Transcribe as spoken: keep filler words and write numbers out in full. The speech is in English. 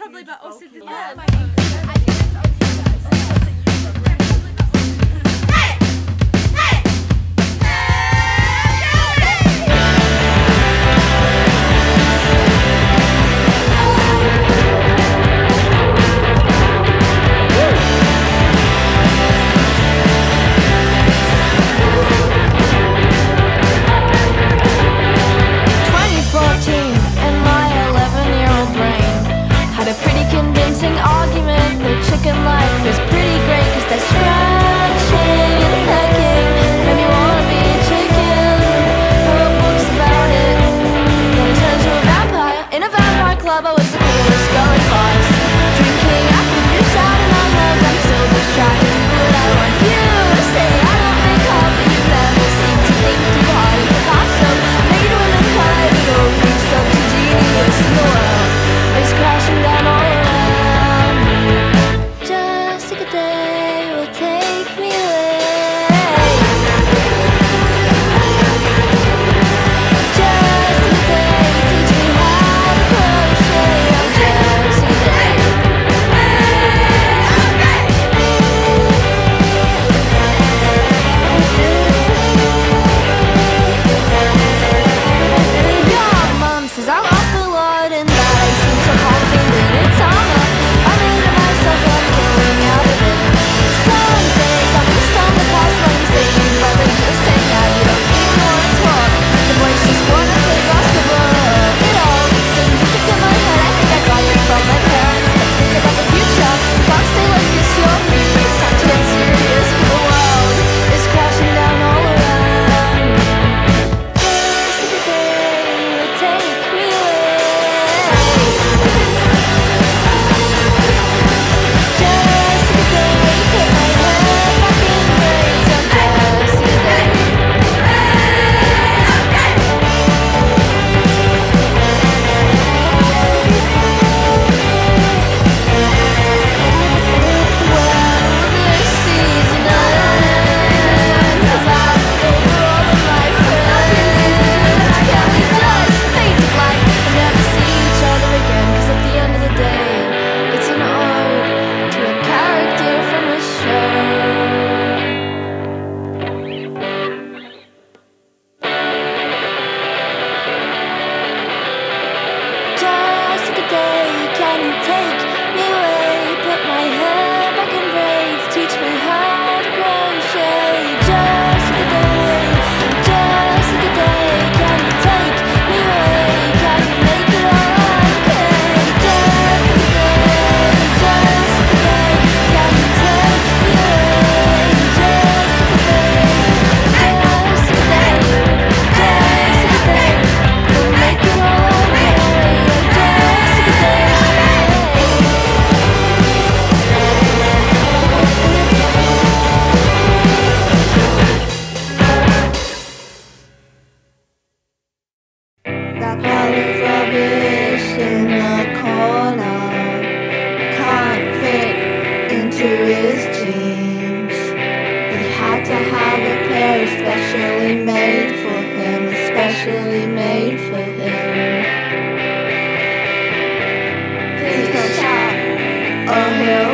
probably, but also the Yeah. yeah. Chicken life is pretty great cause they're scratching and pecking. Made me wanna be a chicken. I wrote books about it. Then I turned to a vampire. In a vampire club I was the coolest girl in class. Drinking apple juice out of my mug. I'm still just trying to do what I want you to say. I don't make up but you never seem to think too hard. Picasso made women cry. The only such a genius in the world is crashing down all around. Oh, hell